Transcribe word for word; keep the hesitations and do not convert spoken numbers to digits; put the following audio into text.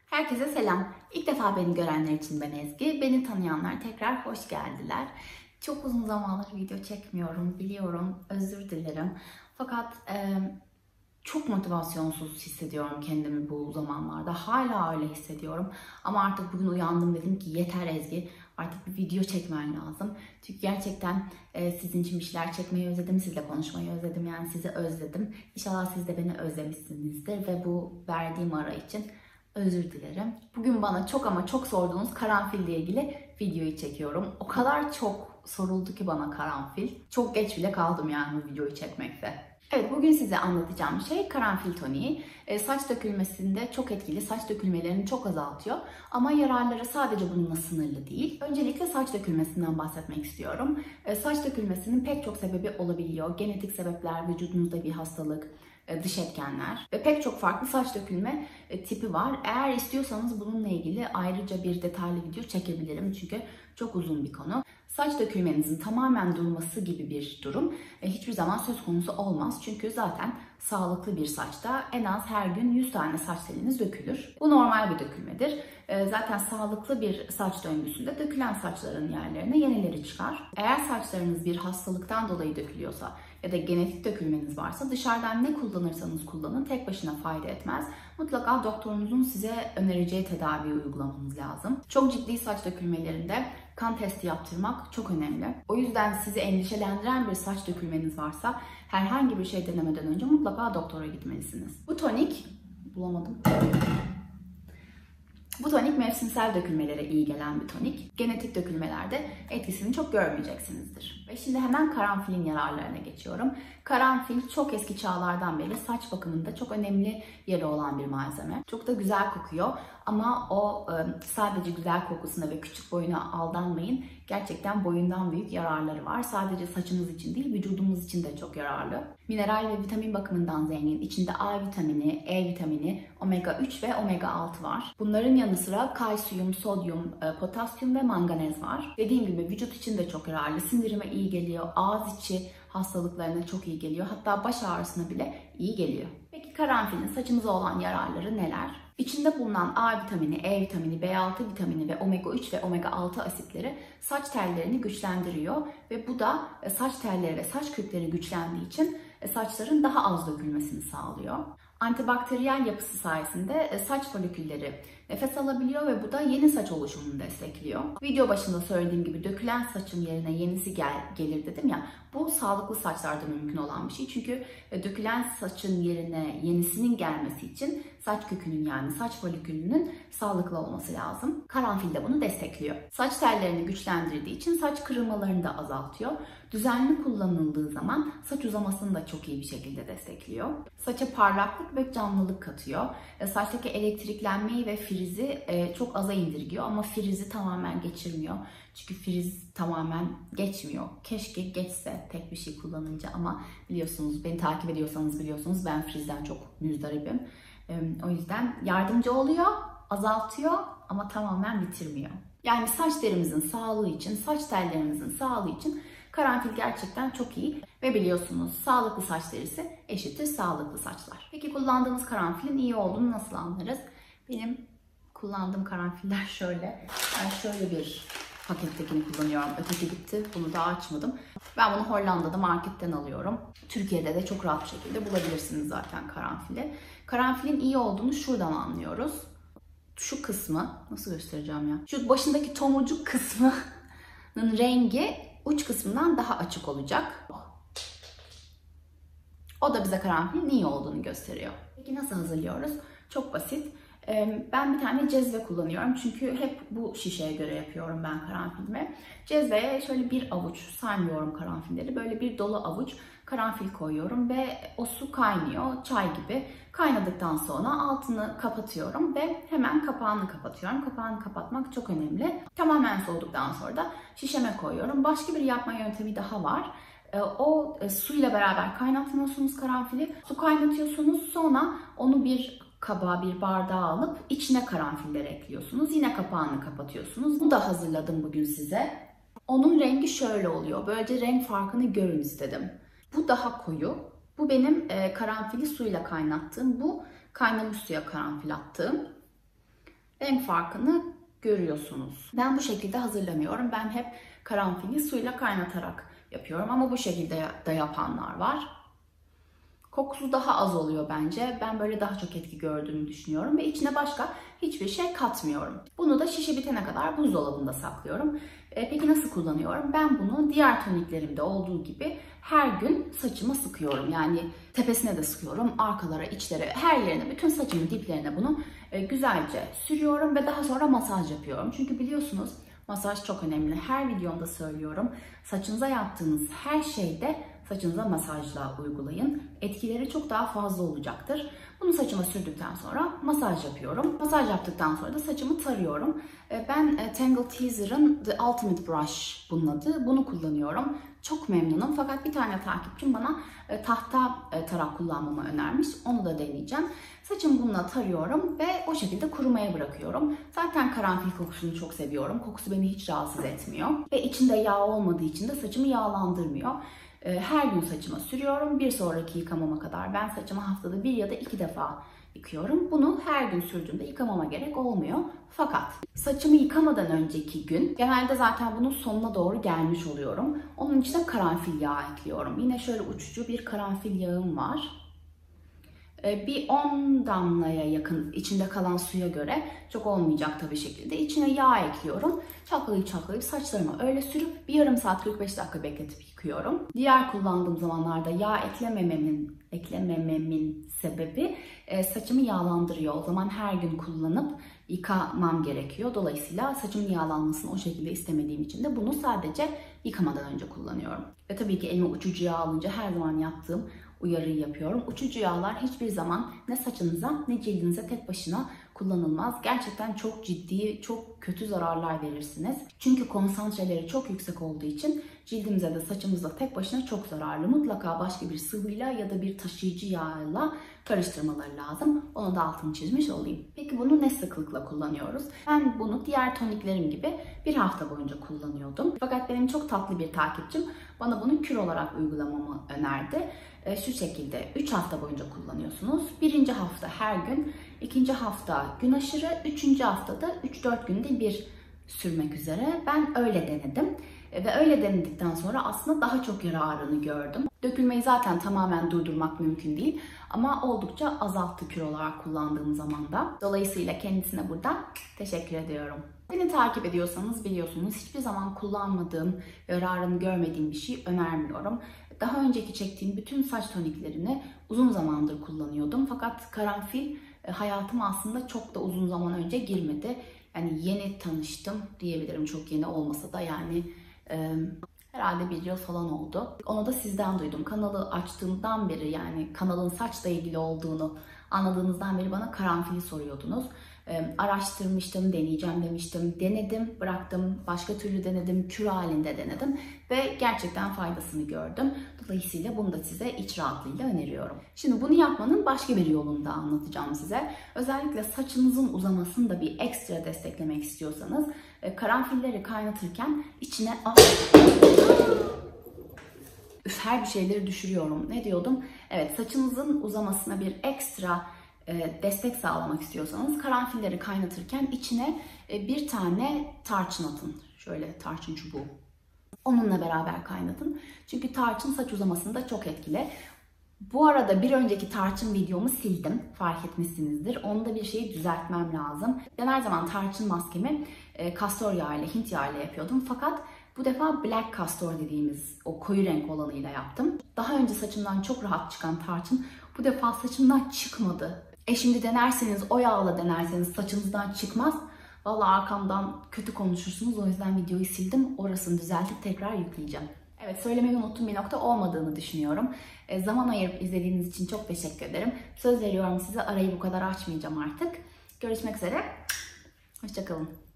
Herkese selam. İlk defa beni görenler için ben Ezgi. Beni tanıyanlar tekrar hoş geldiler. Çok uzun zamandır video çekmiyorum, biliyorum, özür dilerim. Fakat e, çok motivasyonsuz hissediyorum kendimi bu zamanlarda. Hala öyle hissediyorum. Ama artık bugün uyandım, dedim ki yeter Ezgi, artık bir video çekmen lazım. Çünkü gerçekten e, sizin için bir şeyler çekmeyi özledim, sizle konuşmayı özledim, yani sizi özledim. İnşallah siz de beni özlemişsinizdir ve bu verdiğim ara için özür dilerim. Bugün bana çok ama çok sorduğunuz karanfille ilgili videoyu çekiyorum. O kadar çok soruldu ki bana karanfil. Çok geç bile kaldım yani bu videoyu çekmekte. Evet, bugün size anlatacağım şey karanfil toniği. E, saç dökülmesinde çok etkili, saç dökülmelerini çok azaltıyor. Ama yararları sadece bununla sınırlı değil. Öncelikle saç dökülmesinden bahsetmek istiyorum. E, saç dökülmesinin pek çok sebebi olabiliyor. Genetik sebepler, vücudunuzda bir hastalık, dış etkenler ve pek çok farklı saç dökülme tipi var. Eğer istiyorsanız bununla ilgili ayrıca bir detaylı video çekebilirim çünkü çok uzun bir konu. Saç dökülmenizin tamamen durması gibi bir durum hiçbir zaman söz konusu olmaz. Çünkü zaten sağlıklı bir saçta en az her gün yüz tane saç teliniz dökülür. Bu normal bir dökülmedir. Zaten sağlıklı bir saç döngüsünde dökülen saçların yerlerine yenileri çıkar. Eğer saçlarınız bir hastalıktan dolayı dökülüyorsa ya da genetik dökülmeniz varsa dışarıdan ne kullanırsanız kullanın tek başına fayda etmez. Mutlaka doktorunuzun size önereceği tedaviyi uygulamanız lazım. Çok ciddi saç dökülmelerinde kan testi yaptırmak çok önemli. O yüzden sizi endişelendiren bir saç dökülmeniz varsa herhangi bir şey denemeden önce mutlaka doktora gitmelisiniz. Bu tonik, bulamadım. Bu tonik mevsimsel dökülmelere iyi gelen bir tonik. Genetik dökülmelerde etkisini çok görmeyeceksinizdir. Ve şimdi hemen karanfilin yararlarına geçiyorum. Karanfil çok eski çağlardan beri saç bakımında çok önemli yeri olan bir malzeme. Çok da güzel kokuyor ama o sadece güzel kokusuna ve küçük boyuna aldanmayın. Gerçekten boyundan büyük yararları var. Sadece saçımız için değil, vücudumuz için de çok yararlı. Mineral ve vitamin bakımından zengin. İçinde A vitamini, E vitamini, omega üç ve omega altı var. Bunların yanı sıra kalsiyum, sodyum, potasyum ve manganez var. Dediğim gibi vücut için de çok yararlı. Sindirime iyi geliyor. Ağız içi hastalıklarına çok iyi geliyor. Hatta baş ağrısına bile iyi geliyor. Peki karanfilin saçımıza olan yararları neler? İçinde bulunan A vitamini, E vitamini, B altı vitamini ve omega üç ve omega altı asitleri saç tellerini güçlendiriyor ve bu da saç telleri ve saç kökleri güçlendiği için saçların daha az dökülmesini sağlıyor. Antibakteriyel yapısı sayesinde saç folikülleri nefes alabiliyor ve bu da yeni saç oluşumunu destekliyor. Video başında söylediğim gibi dökülen saçın yerine yenisi gel gelir dedim ya. Bu sağlıklı saçlarda mümkün olan bir şey. Çünkü dökülen saçın yerine yenisinin gelmesi için saç kökünün yani saç folikülünün sağlıklı olması lazım. Karanfil de bunu destekliyor. Saç tellerini güçlendirdiği için saç kırılmalarını da azaltıyor. Düzenli kullanıldığı zaman saç uzamasını da çok iyi bir şekilde destekliyor. Saça parlaklık ve canlılık katıyor. Saçtaki elektriklenmeyi ve frizi çok aza indirgiyor ama frizi tamamen geçirmiyor. Çünkü friz tamamen geçmiyor. Keşke geçse tek bir şey kullanınca ama biliyorsunuz, beni takip ediyorsanız biliyorsunuz ben frizden çok müzdaribim. O yüzden yardımcı oluyor, azaltıyor ama tamamen bitirmiyor. Yani saç derimizin sağlığı için, saç tellerimizin sağlığı için karanfil gerçekten çok iyi. Ve biliyorsunuz sağlıklı saç derisi eşittir sağlıklı saçlar. Peki kullandığımız karanfilin iyi olduğunu nasıl anlarız? Benim kullandığım karanfiller şöyle. Ben şöyle bir pakettekini kullanıyorum. Öteki bitti. Bunu daha açmadım. Ben bunu Hollanda'da marketten alıyorum. Türkiye'de de çok rahat bir şekilde bulabilirsiniz zaten karanfili. Karanfilin iyi olduğunu şuradan anlıyoruz. Şu kısmı, nasıl göstereceğim ya? Şu başındaki tomurcuk kısmının rengi uç kısmından daha açık olacak. O da bize karanfilin iyi olduğunu gösteriyor. Peki nasıl hazırlıyoruz? Çok basit. Ben bir tane cezve kullanıyorum çünkü hep bu şişeye göre yapıyorum ben karanfilimi. Cezveye şöyle bir avuç, saymıyorum karanfilleri, böyle bir dolu avuç karanfil koyuyorum ve o su kaynıyor, çay gibi. Kaynadıktan sonra altını kapatıyorum ve hemen kapağını kapatıyorum. Kapağını kapatmak çok önemli. Tamamen soğuduktan sonra da şişeme koyuyorum. Başka bir yapma yöntemi daha var. O suyla beraber kaynatmıyorsunuz karanfili. Su kaynatıyorsunuz, sonra onu bir kabağa, bir bardağa alıp içine karanfilleri ekliyorsunuz. Yine kapağını kapatıyorsunuz. Bunu da hazırladım bugün size. Onun rengi şöyle oluyor. Böylece renk farkını görün istedim. Bu daha koyu. Bu benim e, karanfili suyla kaynattığım. Bu kaynamış suya karanfil attığım. renk farkını görüyorsunuz. Ben bu şekilde hazırlamıyorum. Ben hep karanfili suyla kaynatarak yapıyorum ama bu şekilde de yapanlar var. Kokusu daha az oluyor bence. Ben böyle daha çok etki gördüğünü düşünüyorum ve içine başka hiçbir şey katmıyorum. Bunu da şişe bitene kadar buzdolabında saklıyorum. E, peki nasıl kullanıyorum? Ben bunu diğer toniklerimde olduğu gibi her gün saçıma sıkıyorum. Yani tepesine de sıkıyorum, arkalara, içlere, her yerine, bütün saçımın diplerine bunu e, güzelce sürüyorum ve daha sonra masaj yapıyorum. Çünkü biliyorsunuz masaj çok önemli. Her videomda söylüyorum. Saçınıza yaptığınız her şeyde saçınıza masajla uygulayın. Etkileri çok daha fazla olacaktır. Bunu saçıma sürdükten sonra masaj yapıyorum. Masaj yaptıktan sonra da saçımı tarıyorum. Ben Tangle Teezer'ın The Ultimate Brush bunun adı. Bunu kullanıyorum. Çok memnunum. Fakat bir tane takipçim bana tahta tarak kullanmamı önermiş. Onu da deneyeceğim. Saçımı bununla tarıyorum ve o şekilde kurumaya bırakıyorum. Zaten karanfil kokusunu çok seviyorum. Kokusu beni hiç rahatsız etmiyor. Ve içinde yağ olmadığı için de saçımı yağlandırmıyor. Her gün saçıma sürüyorum. Bir sonraki yıkamama kadar ben saçımı haftada bir ya da iki defa yıkıyorum. Bunu her gün sürdüğümde yıkamama gerek olmuyor. Fakat saçımı yıkamadan önceki gün genelde zaten bunun sonuna doğru gelmiş oluyorum. Onun içine karanfil yağı ekliyorum. Yine şöyle uçucu bir karanfil yağım var. Bir on damlaya yakın içinde kalan suya göre, çok olmayacak tabii şekilde, içine yağ ekliyorum. Çalkalayıp çalkalayıp saçlarıma öyle sürüp bir yarım saat kırk beş dakika bekletip yıkıyorum. Diğer kullandığım zamanlarda yağ eklemememin, eklemememin sebebi saçımı yağlandırıyor. O zaman her gün kullanıp yıkamam gerekiyor. Dolayısıyla saçımın yağlanmasını o şekilde istemediğim için de bunu sadece yıkamadan önce kullanıyorum. Ve tabii ki elime uçucu yağ alınca her zaman yaptığım uyarıyı yapıyorum. Uçucu yağlar hiçbir zaman ne saçınıza ne cildinize tek başına kullanılmaz. Gerçekten çok ciddi, çok kötü zararlar verirsiniz. Çünkü konsantreleri çok yüksek olduğu için cildimize de saçımıza tek başına çok zararlı. Mutlaka başka bir sıvıyla ya da bir taşıyıcı yağla karıştırmaları lazım. Onu da altını çizmiş olayım. Peki bunu ne sıklıkla kullanıyoruz? Ben bunu diğer toniklerim gibi bir hafta boyunca kullanıyordum. Fakat benim çok tatlı bir takipçim bana bunu kür olarak uygulamamı önerdi. E, şu şekilde üç hafta boyunca kullanıyorsunuz. Birinci hafta her gün, ikinci hafta gün aşırı, üçüncü haftada üç dört günde bir sürmek üzere. Ben öyle denedim. Ve öyle denedikten sonra aslında daha çok yararını gördüm. Dökülmeyi zaten tamamen durdurmak mümkün değil. Ama oldukça azalttı kür olarak kullandığım zaman da. Dolayısıyla kendisine buradan teşekkür ediyorum. Beni takip ediyorsanız biliyorsunuz hiçbir zaman kullanmadığım, yararını görmediğim bir şey önermiyorum. Daha önceki çektiğim bütün saç toniklerini uzun zamandır kullanıyordum. Fakat karanfil hayatıma aslında çok da uzun zaman önce girmedi. Yani yeni tanıştım diyebilirim, çok yeni olmasa da yani e, herhalde bir yıl falan oldu. Onu da sizden duydum. Kanalı açtığımdan beri, yani kanalın saçla ilgili olduğunu anladığınızdan beri bana karanfili soruyordunuz. E, araştırmıştım, deneyeceğim demiştim. Denedim, bıraktım, başka türlü denedim, kür halinde denedim ve gerçekten faydasını gördüm. Dolayısıyla bunu da size iç rahatlığıyla öneriyorum. Şimdi bunu yapmanın başka bir yolunu da anlatacağım size. Özellikle saçınızın uzamasını da bir ekstra desteklemek istiyorsanız e, karanfilleri kaynatırken içine... Üf, her bir şeyleri düşürüyorum. Ne diyordum? Evet, saçınızın uzamasına bir ekstra destek sağlamak istiyorsanız karanfilleri kaynatırken içine bir tane tarçın atın. Şöyle tarçın çubuğu. Onunla beraber kaynatın. Çünkü tarçın saç uzamasında çok etkili. Bu arada bir önceki tarçın videomu sildim. Fark etmişsinizdir. Onda bir şeyi düzeltmem lazım. Ben her zaman tarçın maskemi kastor yağı ile, Hint yağı ile yapıyordum. Fakat bu defa black castor dediğimiz o koyu renk olanıyla yaptım. Daha önce saçımdan çok rahat çıkan tarçın bu defa saçımdan çıkmadı. E şimdi denerseniz, o yağla denerseniz saçınızdan çıkmaz. Vallahi arkamdan kötü konuşursunuz. O yüzden videoyu sildim. Orasını düzeltip tekrar yükleyeceğim. Evet, söylemeyi unuttuğum bir nokta olmadığını düşünüyorum. E, zaman ayırıp izlediğiniz için çok teşekkür ederim. Söz veriyorum size, arayı bu kadar açmayacağım artık. Görüşmek üzere. Hoşça kalın.